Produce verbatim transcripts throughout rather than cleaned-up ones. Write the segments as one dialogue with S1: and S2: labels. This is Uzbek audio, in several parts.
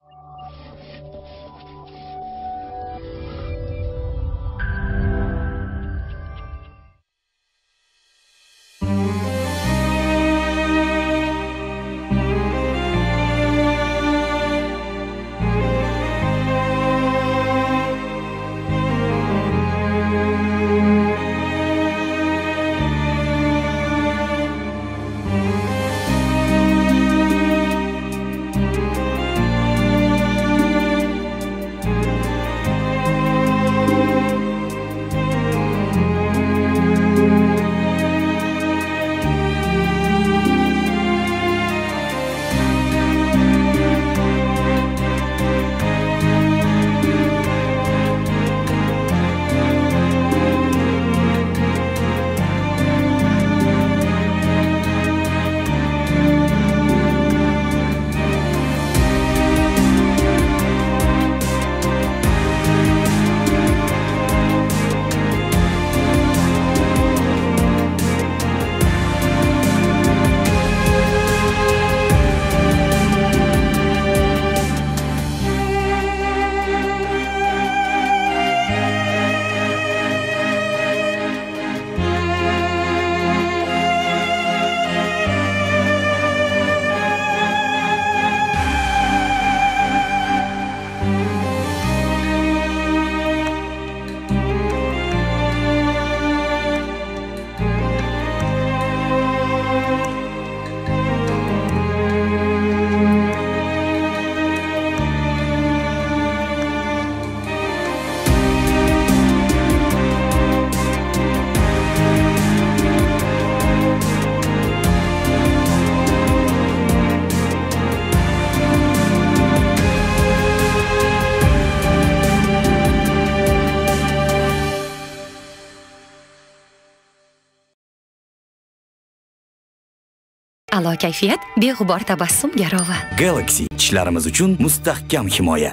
S1: A'lo kayfiyat, beg'ubor tabassum garovi.
S2: Galaxy tishlarimiz uchun mustahkam himoya.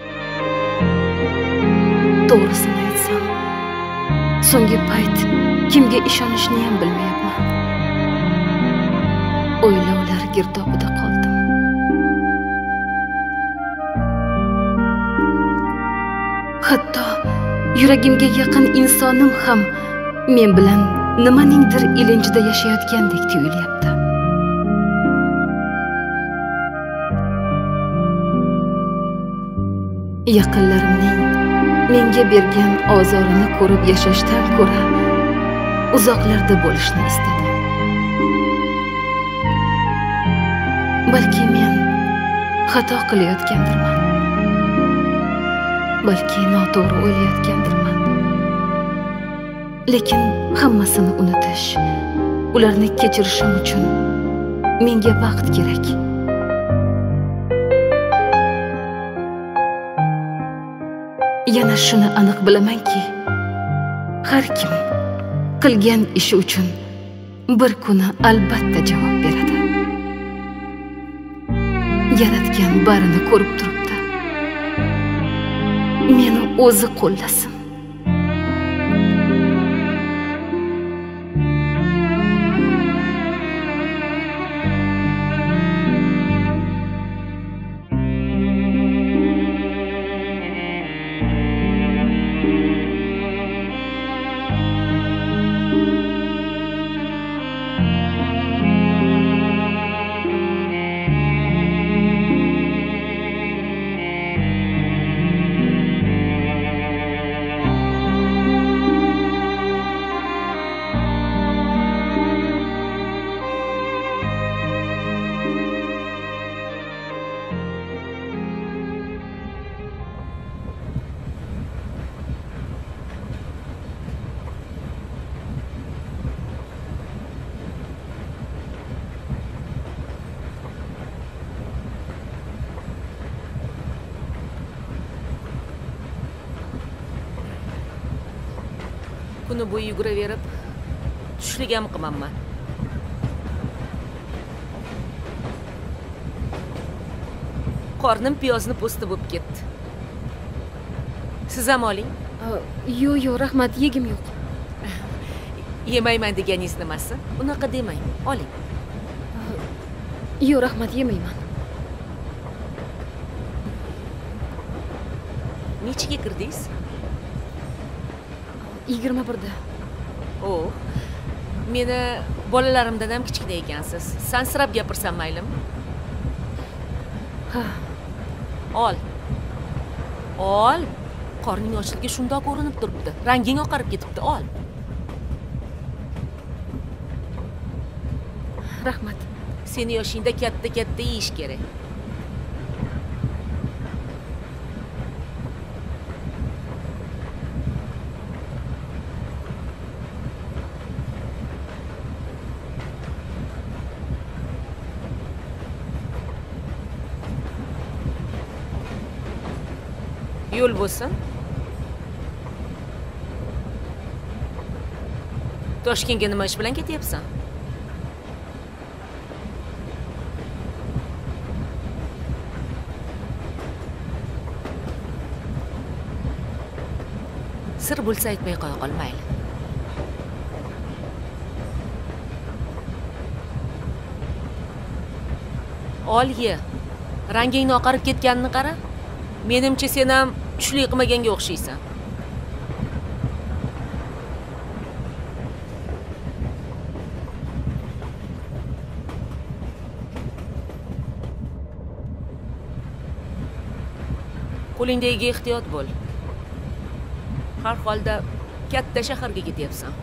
S3: To'g'risini aytsam, so'nggi payt kimga ishonishni ham bilmayapman. O'ylovlar girdobida qoldim. Hatto yuragimga yaqin insonim ham men bilan nimaningdir ilinjida yashayotgandek tuyulyapti. Yaqinlarimning menga bergan ozorini ko'rib yashashdan ko'ra uzoqlarda bo'lishni istadim. Balki men xato qilayotgandirman. Balki noto'g'ri o'ylayotgandirman. Lekin hammasini unutish, ularni kechirishim uchun menga vaqt kerak. Yana shuni aniq bilamanki, har kim qilgan ishi uchun bir kuni albatta javob beradi. Yaratgan barini ko'rib turibdi. Meni o'zi qo'llasin.
S4: Kuni bo'yi yuguraverib, tushlik ham qilmayman. Qornim piyozni po'sti bo'lib ketdi. Siz ham oling.
S3: Yo'q, yo'q, rahmat, yegim yo'q.
S4: Yemayman deganingiz nimasi? Unaqa demang, oling.
S3: Yo'q, rahmat, yemayman.
S4: Nechiga kirdingiz?
S3: yigirma birda.
S4: Oh. Meni bolalarimdan ham kichkina ekansiz. Sansirab gapirsam maylimi?
S3: Ha,
S4: Ol. Ol. Qorning ochligi shundoq ko'rinib turibdi. Ranging oqarib ketibdi. Ol.
S3: rahmat.
S4: Seni yoshingda katta-katta yeyish kerak. Yo'l bo'lsin. Toshkentga nima ish bilan ketyapsan? Sir bo'lsa aytmay qo'ya qol, mayli. Ol ye. Rangingni oqarib ketganini qara. Menimcha sen ham tushli qilmaganga o'xshaysan. Qo'lingdagi ehtiyot bo'l. Har holda katta shaharga ketyapsan.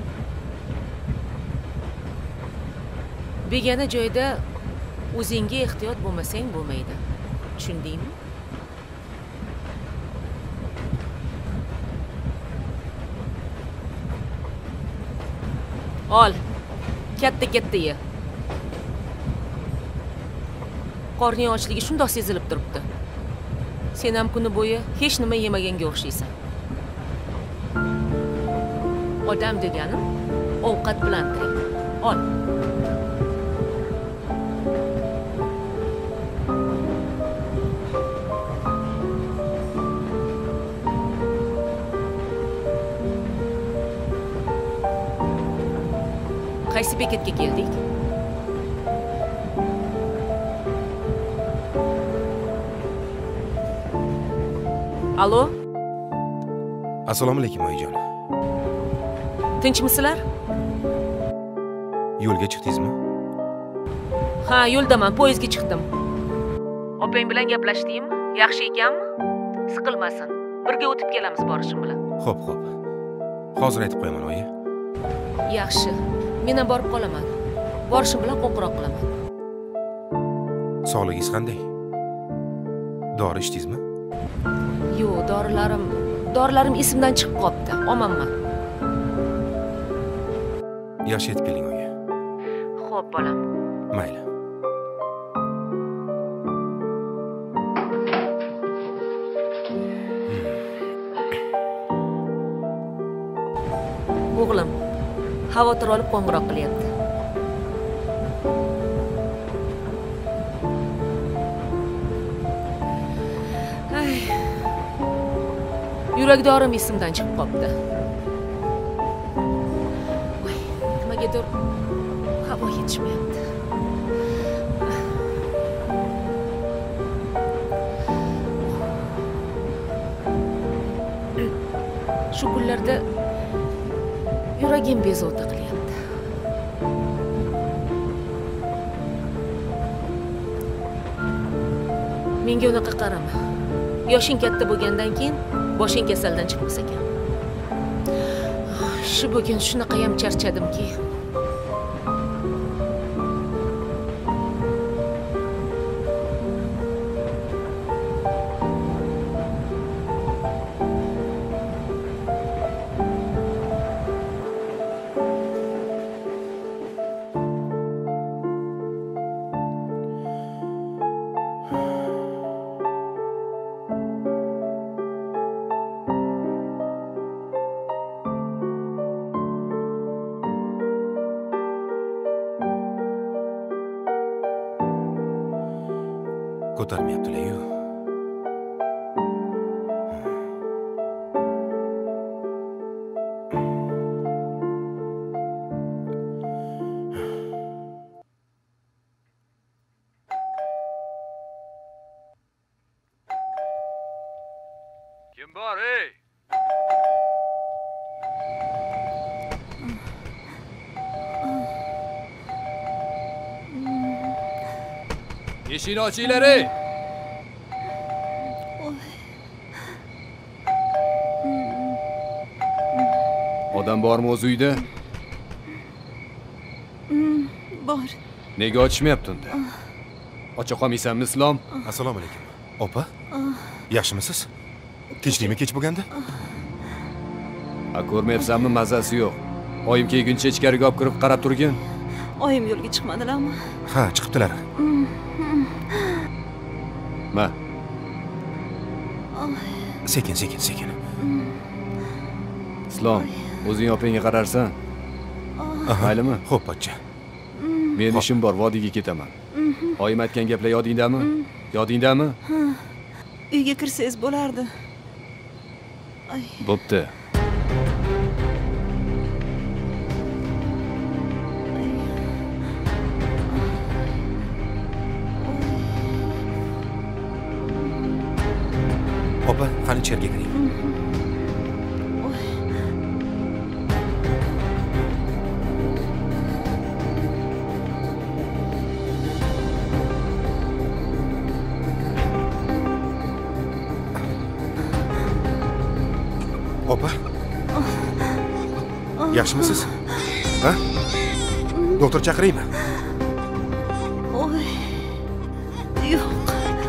S4: Begona joyda o'zingga ehtiyot bo'lmasang bo'lmaydi. Tushundingmi? Ol. Katta-katta ye. Qorning ochligi shundoq sezilib turibdi. Sen ham kuni bo'yi hech nima yemaganga o'xshaysan. Odam deganim ovqat bilan tirik. Ol. Qaysi bekatga keldik? Alo?
S5: Assalomu alaykum oyijon.
S4: Tinchmisizlar?
S5: Yo'lga chiqdingizmi?
S4: Ha, yo'ldaman, poyezdga chiqdim. Opang bilan gaplashdingmi? Yaxshi ekanmi? Siqilmasin. Birga o'tib kelamiz borishim bilan.
S5: Xo'p, xo'p. Hozir aytib qo'yaman, oyi.
S4: Yaxshi. Men ham borib qolaman. Borishim bilan qo'ng'iroq qilaman.
S5: Sog'ligingiz qanday? Dori ichdingizmi?
S4: Yo'q, dorilarim, dorilarim esimdan chiqib qopti. Omonman.
S5: Yaxshi yetib keling, oyi.
S4: Xo'p, bolam.
S5: Mayli.
S4: O'g'lim, xavotir olib qo'ng'iroq qilyapti. Ay. Yurak dorim esimdan chiqib qopti. Voy, nimagadir havo yetishmayapti. Shu kunlarda yuragim bezovta qilyapti. Menga unaqa qarama. Yoshing katta bo'lgandan keyin boshing kasaldan chiqmas ekan. Shu bugun shunaqa ham charchadimki.
S6: Kim bor, ey? Eshikni ochinglar, ey. Odam bormi o'z uyda?
S3: Bor.
S6: Nega ochishmayapti unda? Ocha qolmaysanmi, Islom?
S5: Assalomu alaykum. Opa? Yaxshimisiz? Tinchlikmi kech bo'lganda?
S6: Ha, ko'rmayapsanmi, mazasi yo'q. Oyim kelguncha ichkariga olib kirib qarab turgin.
S3: Oyim yo'lga chiqmadilarmi?
S5: Ha, chiqibdilar.
S6: Ma.
S5: Sekin, sekin, sekin.
S6: Islom, o'zing opangga qararsan. Maylimi?
S5: Xo'p, pochcha.
S6: Men ishim bor, vodiyga ketaman. Oyim aytgan gaplar yodingdami? Yodingdami?
S3: Uyga kirsangiz bo'lardi.
S6: Bo'pti.
S5: Opa, qani ichkariga kiring. Opa. Yaxshimisiz? Ha? Doktor chaqiraymi?
S3: Oy. Yo'q.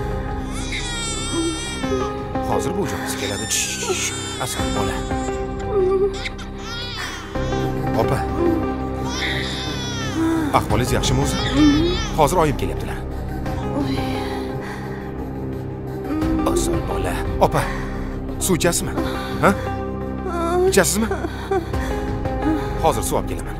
S5: Hozir bu joyga keladi. Asal bola. Opa. Ahvolingiz yaxshimi o'zi? Hozir oyim kelyaptilar. Asal bola. Opa. Suv ichasizmi? Ha? Ichasizmi? Hozir suv olib kelaman.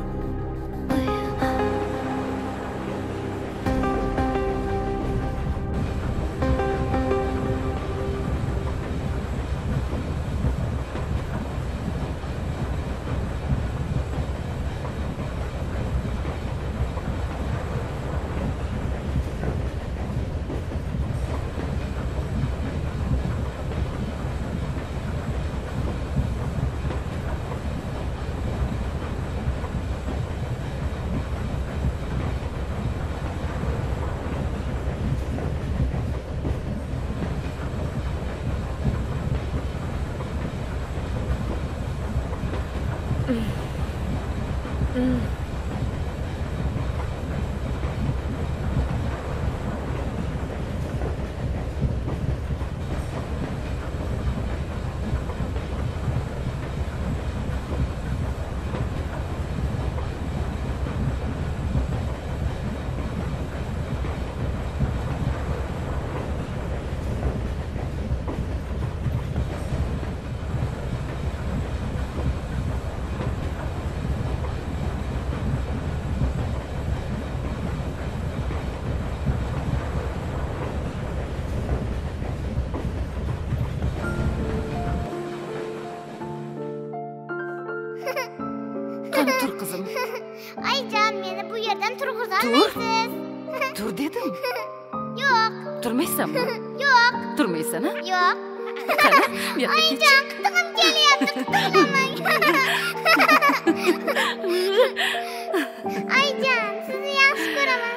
S3: Qani tur qizim.
S7: Ayjon, meni bu yerdan turg'izolmaysiz.
S3: Tur dedim.
S7: Yo'q.
S3: Turmaysanmi?
S7: Yo'q.
S3: Turmaysan-a?
S7: Yo'q.
S3: Qani, bu yerga kech.
S7: Ayjon, qitig'im kelyapti, qitig'lamang. Ayjon, sizni yaxshi ko'raman.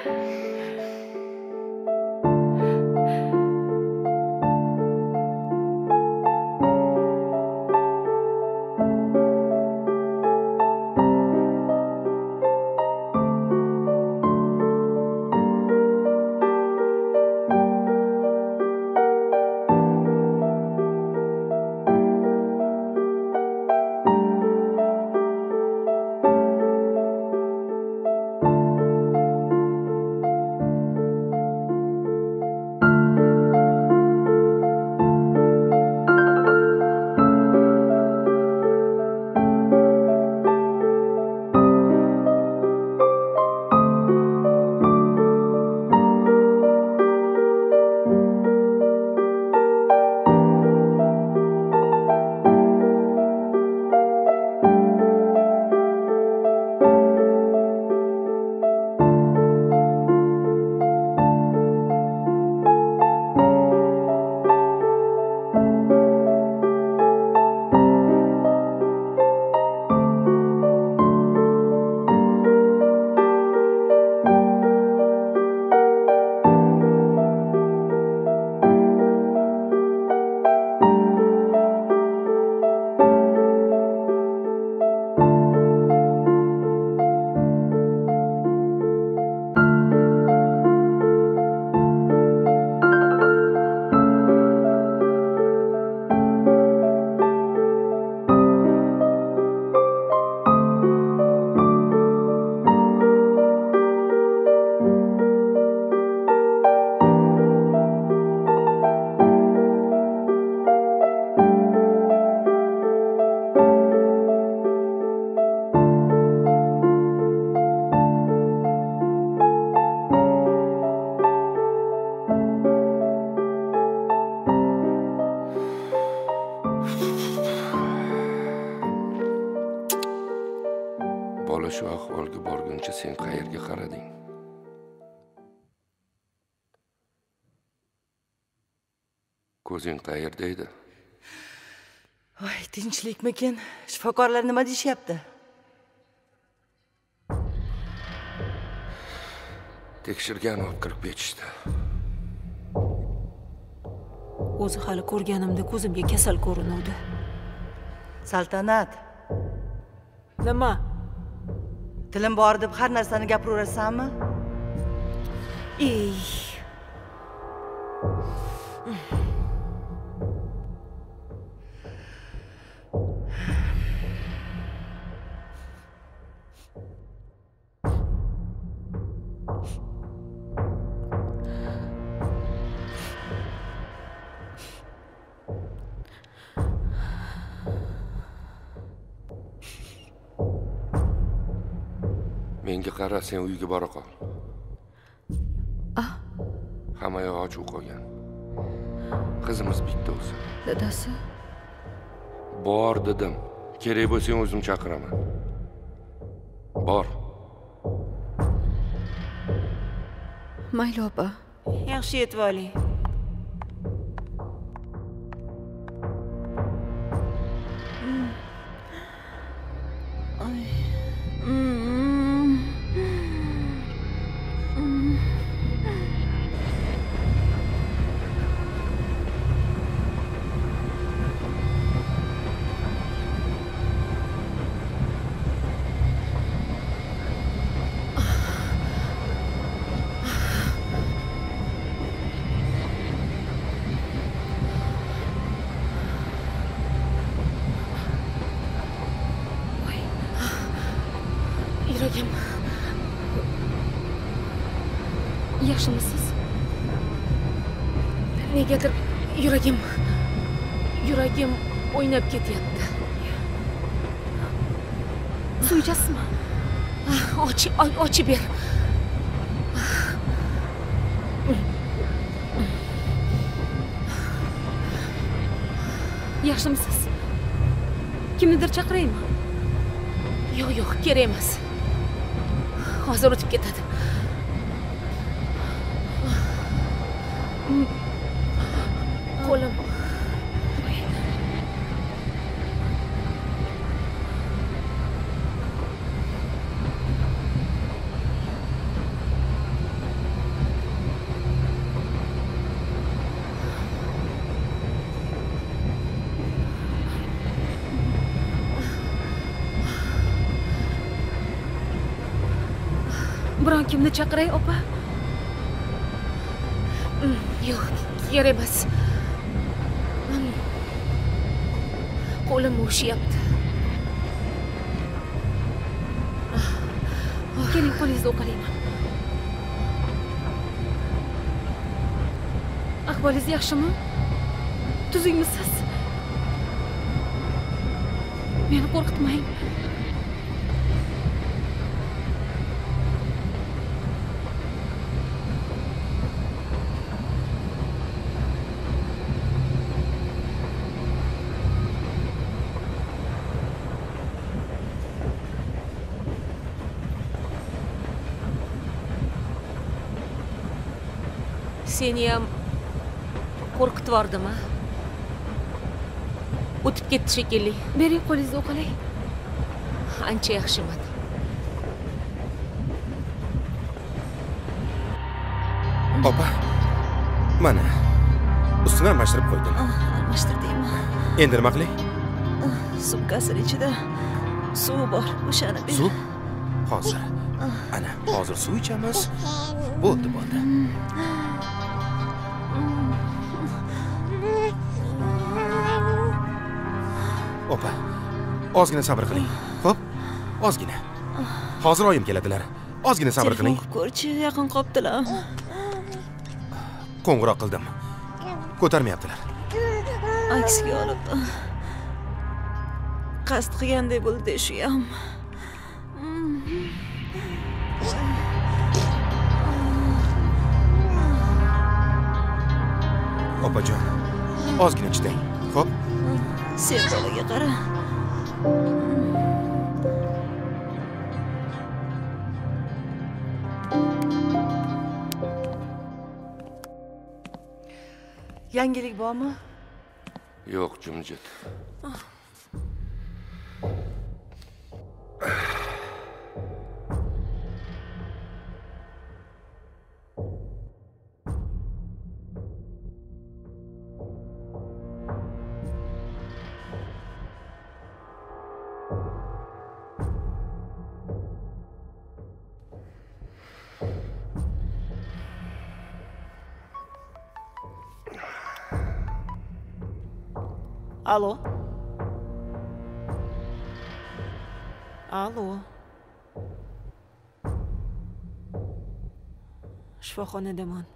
S8: shu ahvolga borguncha sen qayerga qarading? Ko'zing qayerda edi?
S9: Voy, tinchlikmikin? Shifokorlar nima deyishyapti?
S8: Tekshirgan olib kirib ketishdi.
S10: O'zi hali ko'rganimda ko'zimga kasal ko'rinuvdi.
S9: Saltanat.
S10: Nima?
S9: Tilim bor deb har narsani gapiraverasanmi?
S10: Ey.
S8: Menga qara, sen uyga bora qol.
S10: Ah.
S8: Hamma yoq ochiq qolgan. Qizimiz bitta o'zi.
S10: Dadasi?
S8: Bor dedim. Kerak bo'lsa o'zim chaqiraman. Bor.
S10: Mayli opa. Yaxshi yetib oling.
S3: Yuragim. Yaxshimisiz? Negadir yuragim yuragim o'ynab ketyapti. Suv ichasizmi? Och, ochib ber. Yaxshimisiz? Kimnidir chaqiraymi? Yo'q, yo'q, kerak emas. Hozir o'tib ketadi. Qo'lim. Biron kimni chaqiray, opa? Yo'q, kerak emas. Qo'lim o'shyapti. Keling, qo'lingizni o'qalayman. Ahvolingiz yaxshimi? Tuzingmisiz? Meni qo'rqitmang. Seni ham qo'rqitib yubordimi? O'tib ketdi shekilli. Bering, qo'lingizni o'qalay. Ancha yaxshiman.
S5: Opa, mana ustini almashtirib qo'ydim.
S10: Almashtirdingmi?
S5: Endi nima qilay?
S10: Sumkasining ichida suv bor, o'shani ber.
S5: Suv? Hozir. Ana, hozir suv ichamiz. Bo'ldi, bo'ldi. Opa, ozgina sabr qiling. Xo'p? Ozgina. Hozir oyim keladilar. Ozgina sabr qiling.
S10: Ko'rchi, yaqin qopdilar.
S5: Qo'ng'iroq qildim. Ko'tarmayaptilar.
S10: Aksiga olib qasd qilgandek bo'ldi shu ham.
S5: Opajon, ozgina chidang. Xo'p?
S10: Sen bolaga qara.
S9: Yangilik bormi?
S8: Yo'q, jimjit.
S10: Alo. Alo. Shifoxonadaman.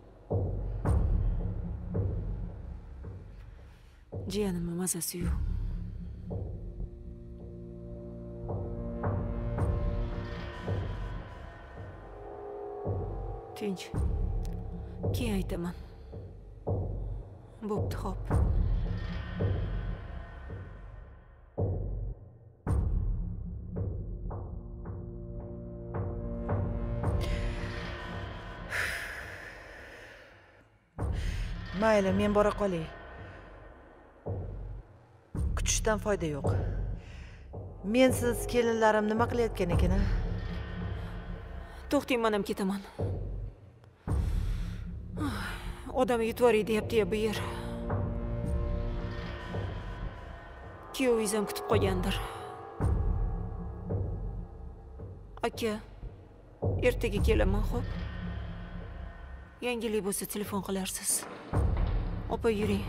S10: Jiyanimning mazasi yo'q. Tinch. Keyin aytaman. Bo'pti, xo'p.
S9: Mayli, men bora qolay. Kutishdan foyda yo'q. Mensiz kelinlarim nima qilayotgan ekan?
S10: To'xting, men ham ketaman. Odam yutvoray deyapti-ya bu yer. Kuyovingiz ham kutib qolgandir. Aka, ertaga kelaman, xo'p? Yangilik bo'lsa telefon qilarsiz. Opa, yuring.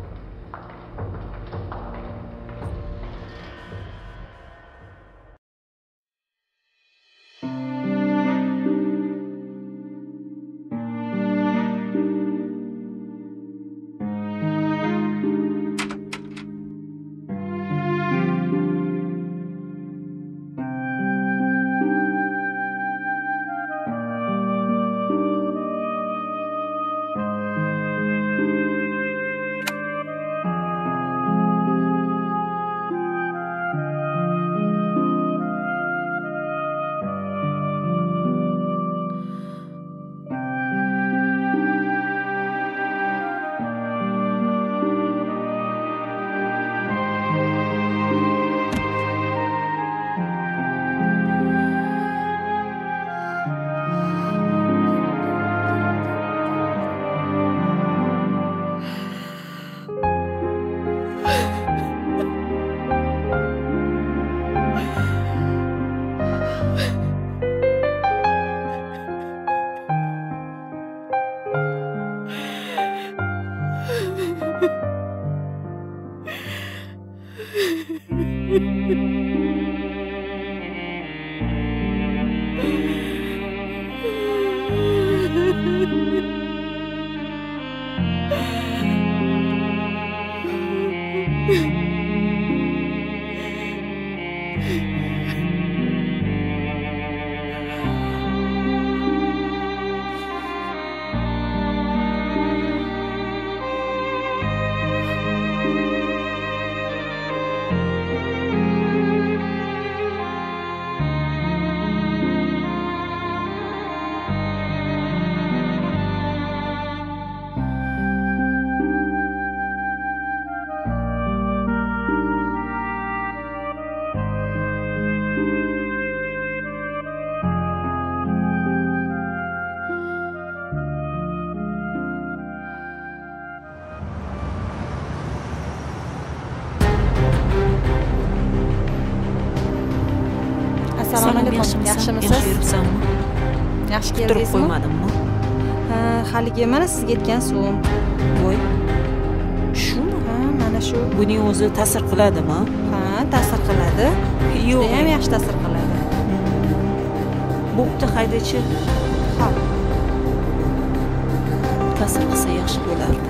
S11: Assalomu alaykum. Yaxshimisiz? Yaxshi keldingizmi?
S10: Turib qo'ymadimmi?
S11: Ha, haligi mana sizga aytgan so'm.
S10: Voy. Shumi?
S11: Ha, mana shu.
S10: Buning o'zi ta'sir qiladimi?
S11: Ha, ta'sir qiladi.
S10: Yo'q.
S11: Juda ham yaxshi ta'sir qiladi.
S10: Bo'pti, haydachi.
S11: Xo'p.
S10: Ta'sir qilsa yaxshi bo'lardi.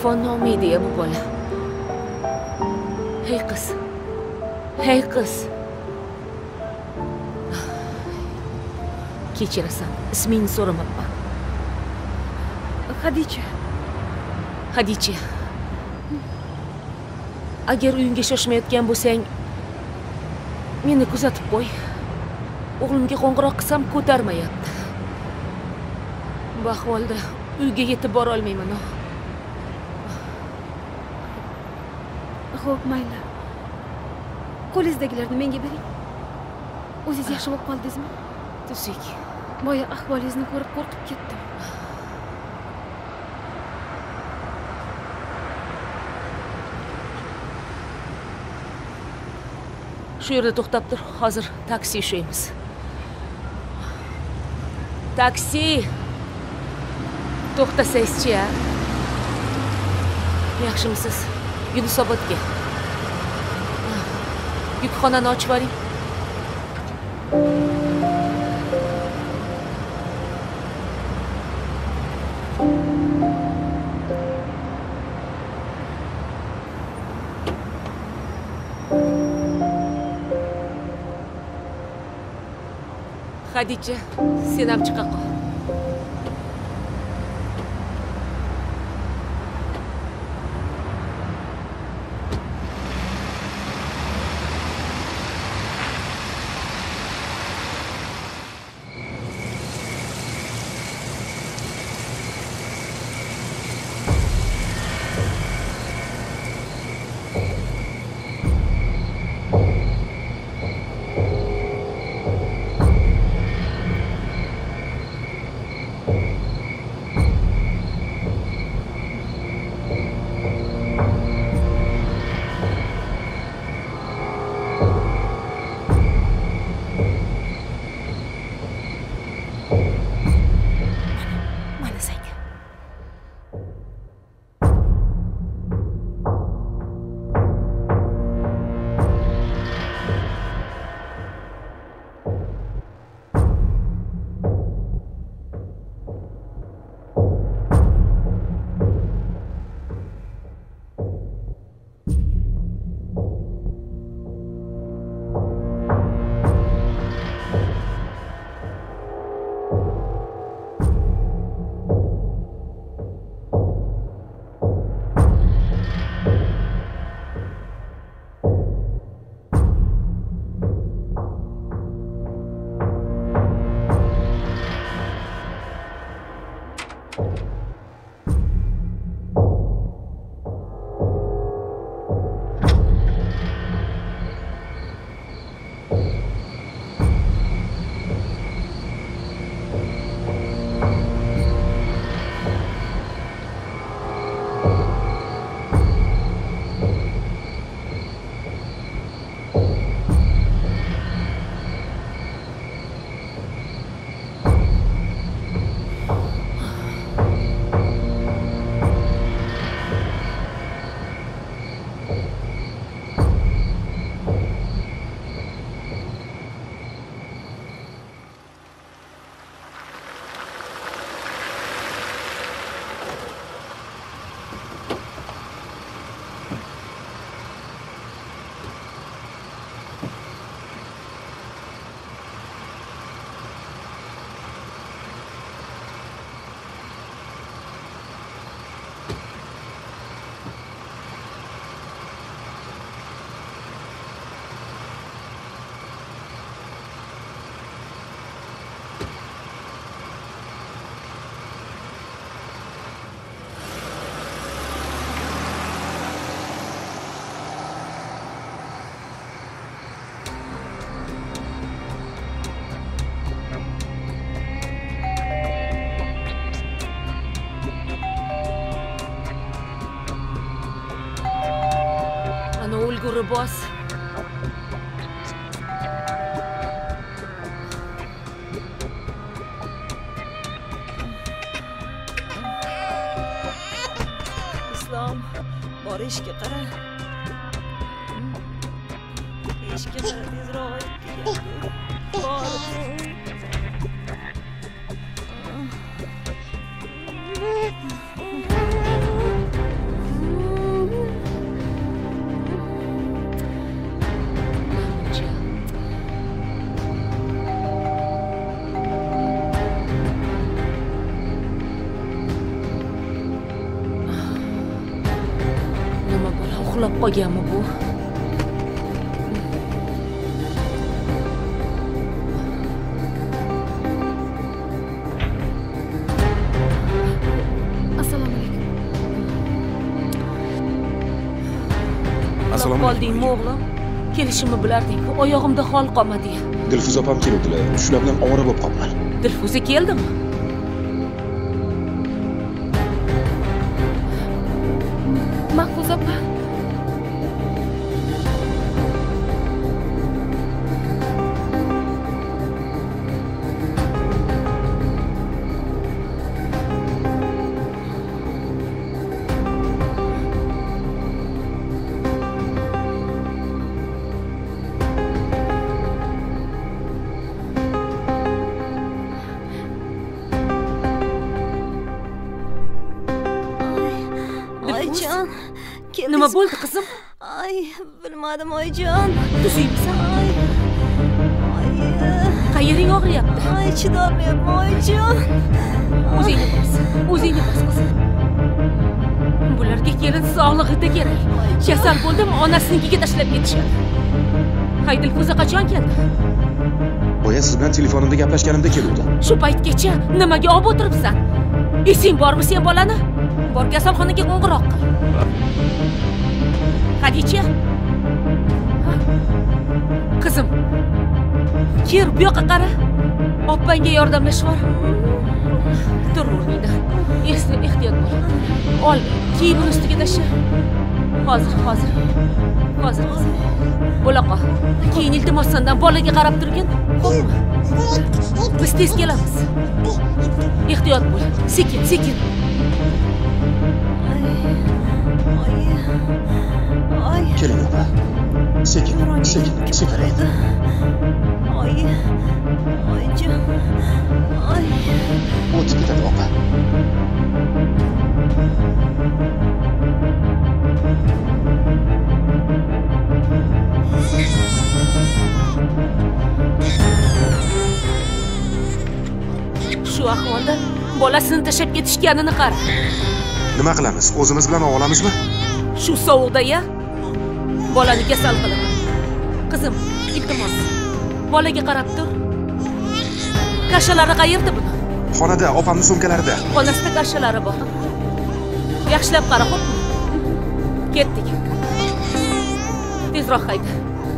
S4: telefonni olmaydi-ya bu bola. Hey qiz. Hey qiz. Kechirasan. Ismingni so'ramabman.
S3: Xadicha.
S4: Xadicha. Agar uyingga shoshmayotgan bo'lsang, meni kuzatib qo'y. O'g'limga qo'ng'iroq qilsam ko'tarmayapti. Bu ahvolda uyga yetib bora olmayman.
S3: Xo'p, mayli. Qo'lingizdagilarni menga bering. O'zingiz yaxshi bo'lib qoldingizmi?
S4: Tuzuk.
S3: Boya ahvolingizni ko'rib qo'rqib ketdim.
S4: Shu yerda to'xtab tur. Hozir taksi ushlaymiz. Taksi. To'xtasangizchi. Yaxshimisiz? Yunusobodga. Yukxonani ochib oling. Xadicha, sen ham chiqa qol. Ulgurni bos.
S10: Islom, bor ishga qara. Ishga qara, tezroq keldi. Bor.
S4: uxlab qolganmi bu?
S3: Assalomu alaykum.
S5: Assalomu
S4: Qoldingmi o'g'lim? Kelishimni bilarding, oyog'imda hol qolmadi.
S5: Dilfuza opam kelibdilar. Shular bilan ovora bo'lib qoldilar.
S4: Dilfuza keldimi?
S3: Mahfuza opa.
S10: Oyjon,
S4: Nima bo'ldi qizim?
S10: Ay, bilmadim oyjon.
S4: Tuzingmisan?
S10: Ay. Ay.
S4: Qayering og'riyapti?
S10: Ay, chidolmayapman oyjon.
S4: O'zingni bos. O'zingni bos qizim. Bularga kelin sog'lig'ida kerak. Kasal bo'ldimi, onasinikiga tashlab ketishadi. Hay Dilfuza qachon keldi?
S5: Boya siz bilan telefonimda gaplashganimda keluvdi.
S4: Shu paytgacha nimaga olib o'tiribsan? Esing bormi sen bolani? Bor kasalxonaga qo'ng'iroq qil. Hadicha. Qizim. Kel, bu yoqqa qara. Oppangga yordamlashvor. Tur o'rningdan. Esni ehtiyot bo'l. Ol, kiyimini ustiga tashla. Hozir, hozir. Hozir qizim. Bo'la qol. Keyin iltimos sendan bolaga qarab turgin. Xo'pmi? Biz tez kelamiz. Ehtiyot bo'l. Sekin, sekin.
S5: Keling opa. Sekin, sekin, sekin.
S10: Oy. Oyjon. Oy.
S5: O'tib ketadi opa.
S4: Shu ahvolda bolasini tashlab ketishganini qara.
S5: Nima qilamiz? O'zimiz bilan olamizmi?
S4: Shu sovuqda-ya? Bolani kasal qilaman. Qizim, iltimos. Bolaga qarab tur. Kashalari qayerda buni?
S5: Xonada, opamning sumkalarida.
S4: Xonasida kashalari bor. Yaxshilab qara, xo'pmi? Ketdik. Tezroq hayda.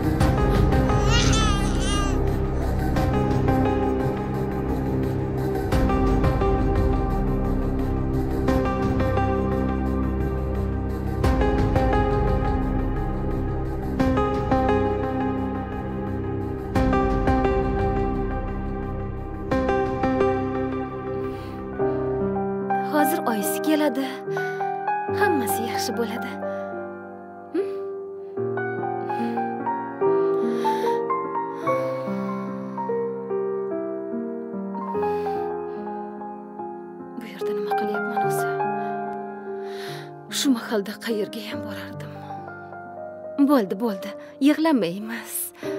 S3: Hozir oyisi keladi. Hammasi yaxshi bo'ladi. Bu yerda nima qilyapman o'zi? Shu mahalda qayerga ham borardim. Bo'ldi, bo'ldi. Yig'lamaymiz.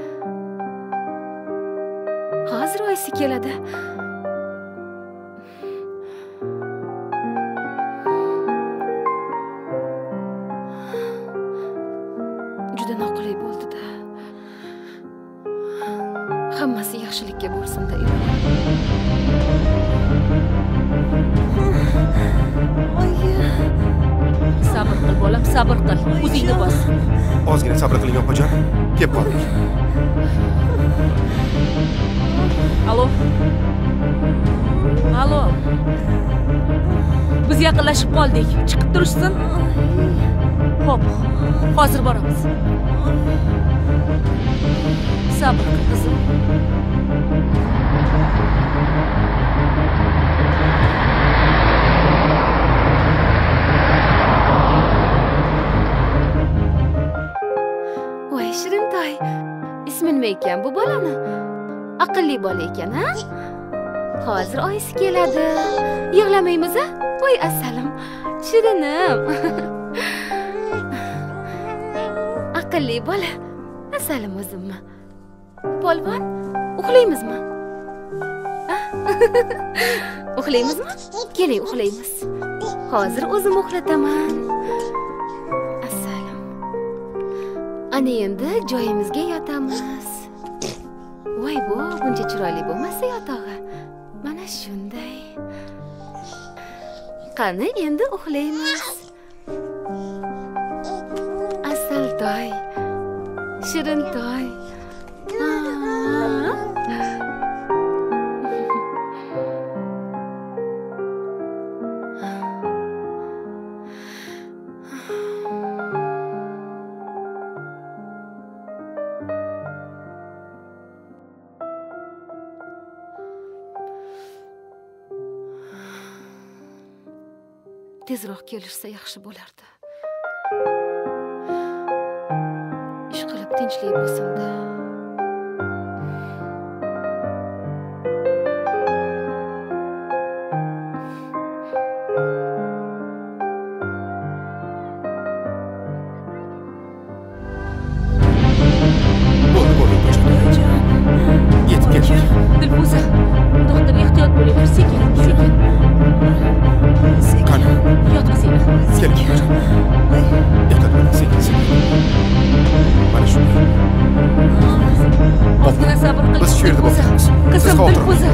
S3: Hozir oyisi keladi. Juda noqulay bo'ldi-da. Hammasi yaxshilikka bo'lsin-da, ilohim.
S10: Oy.
S4: Sabr qil, bolam, sabr qil. O'zingni bos.
S5: Ozgina sabr qiling opajon. Kelib qoldik.
S4: Alo. Alo. Biz yaqinlashib qoldik. Chiqib turishsin. Xo'p, hozir boramiz. Sabr qil, qizim.
S3: Voy Shirintoy. Ismi nima ekan bu bolani? Aqlli bola ekan, ha? Hozir oyisi keladi. Yig'lamaymiz-a? Voy asalim. Shirinim. Aqlli bola. Asalim o'zimmi? Polvon, uxlaymizmi? Uxlaymizmi? Keling, uxlaymiz. Hozir o'zim uxlataman. Asalim. Ana endi joyimizga yotamiz. Voy bu, buncha chiroyli bo'lmasa yotog'i. Mana shunday. Qani endi uxlaymiz. Asaltoy, shirintoy. Tezroq kelishsa yaxshi bo'lardi. Ish qilib tinchlik bo'lsin-da.
S5: Bo'ldi, bo'ldi, qo'shnijon. Yetib keldik.
S4: Dilfuza, doktor ehtiyot bo'linglar, sekin, sekin.
S5: Qani?
S4: Yotqizinglar.
S5: Keling. Ehtiyot bo'ling, sekin, sekin. Mana shunday.
S4: Ozgina sabr qiling.
S5: Biz shu yerda bo'lamiz.
S4: Qizim Dilfuza.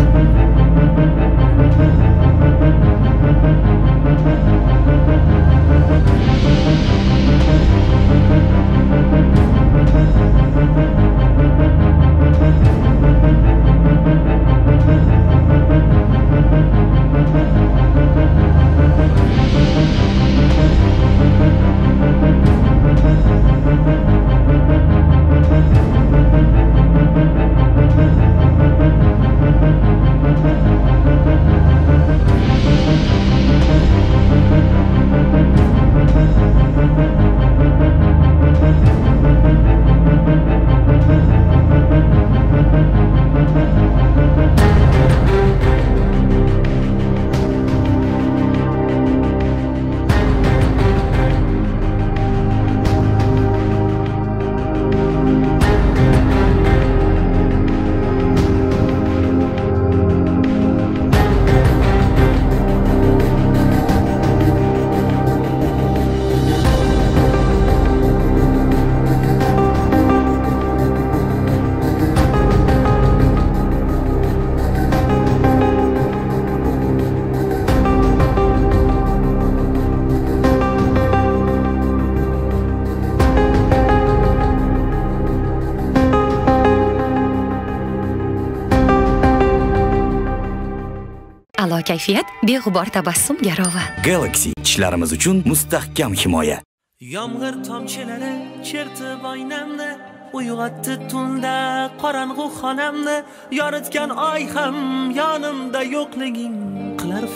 S1: A'lo kayfiyat, beg'ubor tabassum garovi.
S2: Galaxy tishlarimiz uchun mustahkam himoya.
S12: Yomg'ir tomchilari chertib oynamni, uyg'otdi tunda qorong'u xonamni, yoritgan oy ham yonimda yo'qliging qilar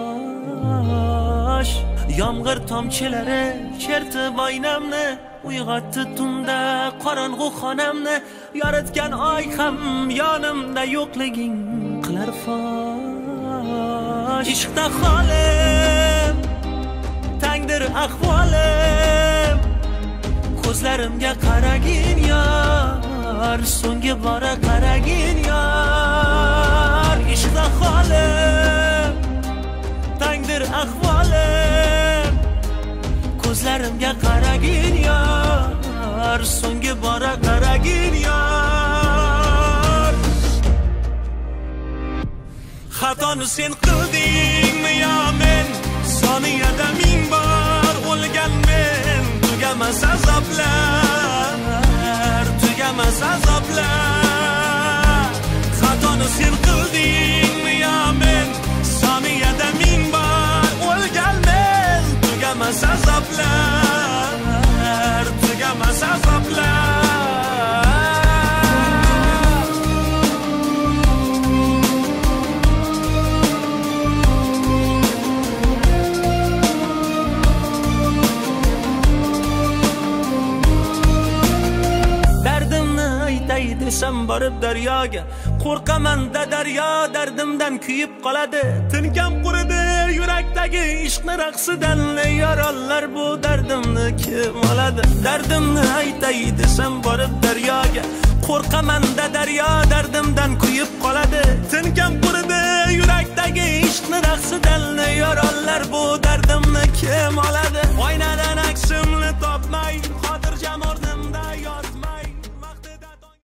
S12: fosh. Yomg'ir tomchilari chertib oynamni, uyg'otdi tunda qorong'u xonamni, yoritgan oy ham yonimda yo'qliging qilar fosh. Ishqda holim, tangdir ahvolim, ko'zlarimga qaragin yor, so'nggi bora qaragin yor. Ishqda holim, tangdir ahvolim, ko'zlarimga qaragin yor, so'nggi bora qaragin yor. Xatoni sen qildingmi yo men, soniyada ming bor o'lgan men. Tugamas azoblar, tugamas azoblar. Xatoni sen qildingmi yo men, soniyada ming bor o'lgan men. Tugamas azoblar, tugamas azoblar. Desam borib daryoga, qo'rqaman-da daryo dardimdan kuyib qoladi. Tinkam quridi yurakdagi ishqni raqsidan, yorollar bu dardimni kim oladi? Dardimni aytay desam borib daryoga, qo'rqaman-da daryo dardimdan kuyib qoladi. Tinkam quridi yurakdagi ishqni raqsidan, yorollar bu dardimni kim oladi? Oynadan aksimni topmay